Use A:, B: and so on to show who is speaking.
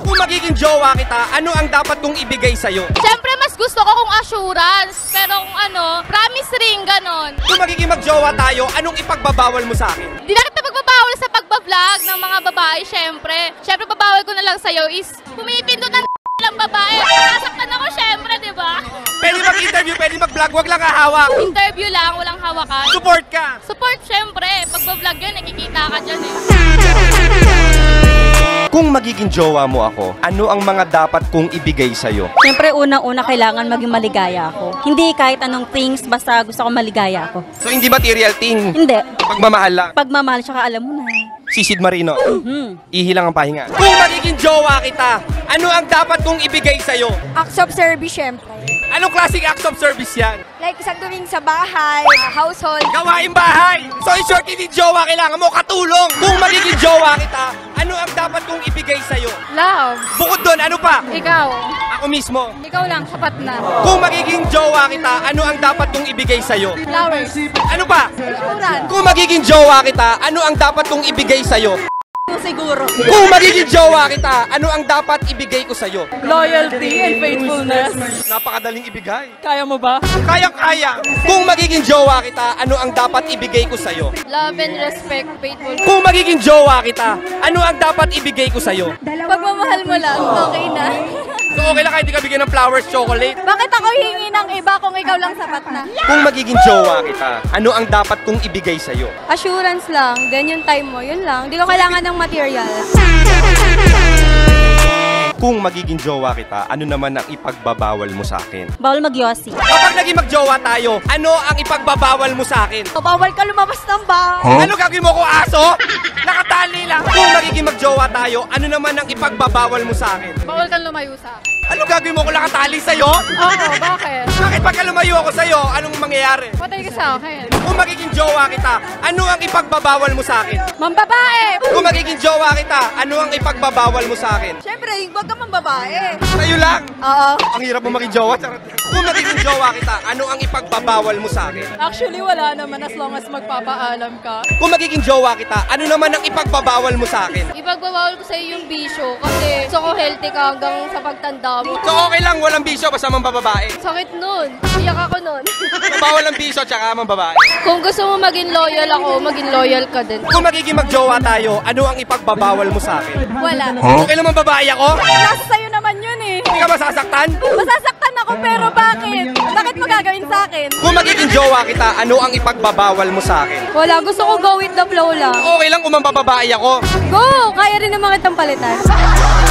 A: Kung magiging jowa kita, ano ang dapat kong ibigay sa'yo?
B: Siyempre, mas gusto ko kung assurance. Pero kung ano, promise ring, ganon.
A: Kung magiging magjowa tayo, anong ipagbabawal mo sa akin?
B: Di na kita magbabawal sa pagbablog ng mga babae, syempre. Syempre, babawal ko na lang sa'yo is pumipindot ng lang babae. Nasaktan ako, syempre, di ba?
A: Pwede mag-interview, pwede mag-vlog, wag lang hahawak.
B: Interview lang, walang hawakan.
A: Support ka.
B: Support, syempre. Pagbablog yan, nakikita ka dyan eh.
A: Kung magiging jowa mo ako, ano ang mga dapat kong ibigay sa'yo?
C: Siyempre, unang-una kailangan maging maligaya ako. Hindi kahit anong things, basta gusto ko maligaya ako.
A: So, hindi material thing.
C: Hindi.
A: Pagmamahal lang.
C: Pagmamahal, tsaka alam mo na.
A: Sisid Marino. Ihilang ang pahinga. Kung magiging jowa kita, ano ang dapat kong ibigay sa'yo?
D: Acts of service, syempre.
A: Anong klaseng acts of service yan?
D: Like, isang tuwing sa bahay, household.
A: Gawaing bahay! So in short, hindi jowa, kailangan mo katulong! Kung magiging jowa kita, ano ang dapat kong ibigay sa'yo?
B: Love.
A: Bukod doon, ano pa?
B: Ikaw.
A: Ako mismo.
B: Ikaw lang, sapat na.
A: Kung magiging jowa kita, ano ang dapat kong ibigay sa'yo?
B: Flowers.
A: Ano pa?
B: Insurance.
A: Kung magiging jowa kita, ano ang dapat kong ibigay sa'yo?
C: Siguro.
A: Kung magiging jowa kita, ano ang dapat ibigay ko sa'yo?
C: Loyalty and faithfulness.
A: Napakadaling ibigay.
C: Kaya mo ba?
A: Kayang-kaya. Kung magiging jowa kita, ano ang dapat ibigay ko sa'yo?
B: Love and respect, faithful.
A: Kung magiging jowa kita, ano ang dapat ibigay ko sa'yo?
B: Pagmamahal mo lang, okay na.
A: So okay lang kahit di ka bigyan ng flowers, chocolate.
D: Bakit ako hihingi ng iba kung ikaw lang sapat na?
A: Kung magiging jowa kita, ano ang dapat kong ibigay sa'yo?
D: Assurance lang, then yung time mo, yun lang. Hindi ko kailangan ng material.
A: Kung magiging jowa kita, ano naman ang ipagbabawal mo sa akin?
C: Bawal magyosi.
A: Kapag naging magjowa tayo, ano ang ipagbabawal mo sa akin?
D: Bawal ka lumabas ng bahay.
A: Ano gagawin mo ko, aso? Nakatali lang. Kung magiging magjowa tayo, ano naman ang ipagbabawal mo sa akin?
B: Bawal kang lumayo sa akin.
A: Ano gagawin mo ko nakatali sa'yo?
B: Oo, bakit?
A: Bakit pagka lumayo ako sa'yo, anong mangyayari?
B: Patay ka sa akin.
A: Kung magiging jowa kita, ano ang ipagbabawal mo sa akin?
D: Mambabae!
A: Kung magiging jowa kita, ano ang ipagbabawal mo sa akin?
D: Siyempre, huwag ka mambabae.
A: Sa'yo lang.
D: Oo.
A: Ang hirap mo maging jowa. Charot. Kung magiging jowa kita, ano ang ipagbabawal mo sa akin?
C: Actually, wala naman as long as magpapaalam ka.
A: Kung magiging jowa kita, ano naman ang ipagbabawal mo sa akin?
B: Ipagbabawal ko sa'yo yung bisyo kasi gusto ko healthy ka hanggang sa pagtanda mo.
A: So okay lang, walang bisyo, basta mambababae.
B: Sakit nun. Iyak ako nun.
A: Bawal ang bisyo, tsaka mambabae.
B: Kung gusto mo maging loyal ako, maging loyal ka din.
A: Kung magiging magjowa tayo, ano ang ipagbabawal mo sa akin?
D: Wala.
A: Okay lang mambabae ako?
D: Nasa sa'yo naman yun eh.
A: Hindi ka masasaktan?
D: Masasaktan ako pero bakit? Bakit mo gagawin sa akin?
A: Kung magiging jowa kita, ano ang ipagbabawal mo sa akin?
D: Wala, gusto ko go with the flow lang.
A: Okay lang kung mambabae ako.
D: Go! Kaya rin naman kitang palitan.